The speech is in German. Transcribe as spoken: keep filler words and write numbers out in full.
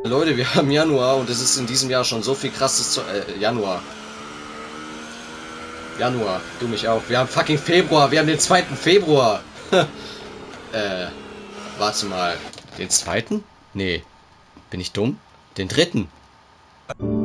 Leute, wir haben Januar und es ist in diesem Jahr schon so viel krasses zu... Äh, Januar. Januar, du mich auch. Wir haben fucking Februar, wir haben den zweiten Februar. äh, warte mal. Den zweiten? Nee. Bin ich dumm? Den dritten.